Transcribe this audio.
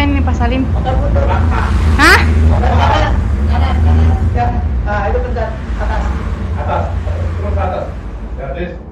ngapain nih Pak Salim? Motor putar. Hah? Kanan, kanan, kanan. Ya, itu pencet atas. Atas, terus ke atas. Ya, please.